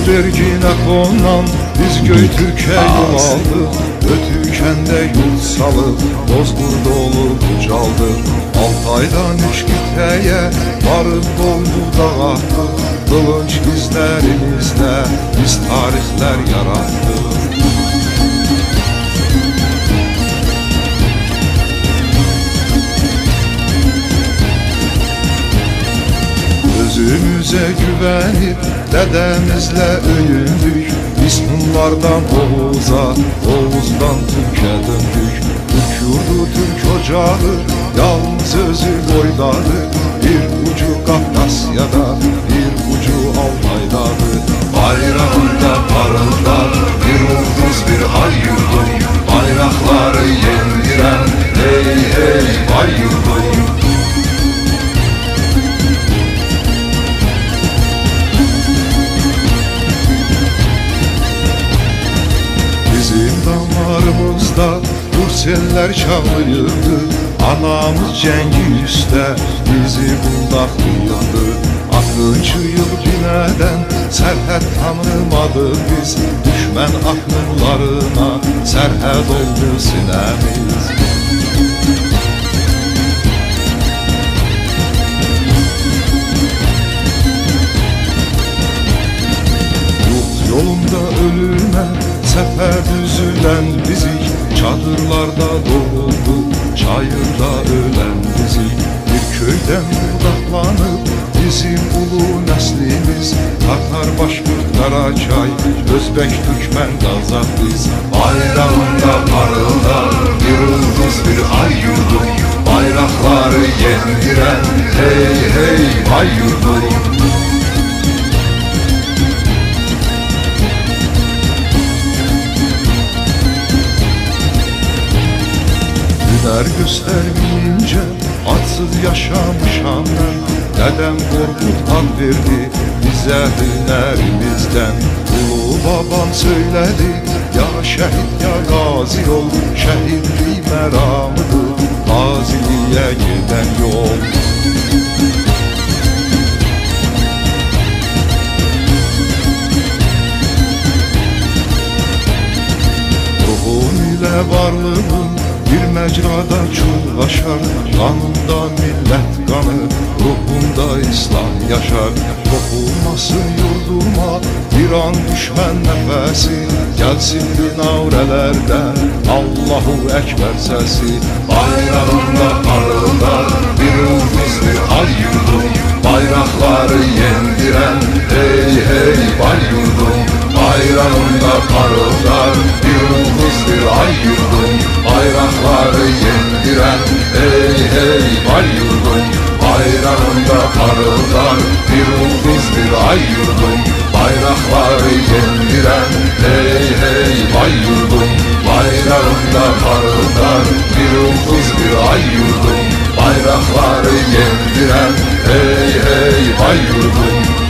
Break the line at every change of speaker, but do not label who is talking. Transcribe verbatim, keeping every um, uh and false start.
verginə qonan biz göy Türkiye yol aldık. Ötükəndə yurt salıb Bozburda olub ucaldı. Altaydan üç qitəyə varıb doldu dağatdı. Qılınç bizlərimizlə biz tarixlər yaratdıq. Özümüze güvenip dedemizle öyündük. Biz bunlardan Oğuz'a, Oğuz'dan Türk'e döndük. Türk yurdu, Türk ocağı, yalnız özü boydadı. Bir ucu Kafkasya'da, bir ucu Altay'dadır. Bayrağında parıldar bir ulduz, bir ay yurdum. Bayrakları yendiren hey hey vay yurdum. Bizim damarımızda Burseller çağırırdı. Anamız cengi üstte bizi bundaqlayırdı. Altıncı yıl binədən sərhəd tanımadı biz. Düşmən axınlarına sərhəd oldu sinəmiz. Yurt yolunda ölümə səfər düzülən bizik. Çadırlarda doğuldu, çayırda ölen bizik. Bir köyden budaklanıp bizim ulu neslimiz. Tatar, Başkurt, Qaracay, Özbek, Türkmen, Qazaq biz. Bayrağında parıldar bir ulduz, bir ay yurdum. Bayrakları yendiren hey hey vay yurdum. Hüner göstermeyince adsız yaşamışam ben. Dedem Korkut ad verdi bize hünerimizden. Ulu babam söyledi ya şehit ya gazi ol. Şehitlik meramıdır gaziliğe giden yol. Ruhum ile varlığım bir mecrada çulğaşar. Kanımda millet kanı, ruhumda İslam yaşar. Dokunmasın yurduma bir an düşmən nəfəsi. Gəlsin dinavrelerden Allahu Ekber sesi. Bayrağında parıldar bir ulduz, bir ay yurdum. Bayrakları yendiren hey hey vay yurdum. Bayrağında parıldar bir ulduz, bir ay yurdum. Bayrakları yendiren hey hey vay yurdum. Bayrağında parıldar bir ulduz, bir ay yurdum. Bayrakları yendiren hey hey vay yurdum. Bayrağında parıldar bir ulduz, bir ay yurdum. Bayrakları yendiren hey hey vay yurdum.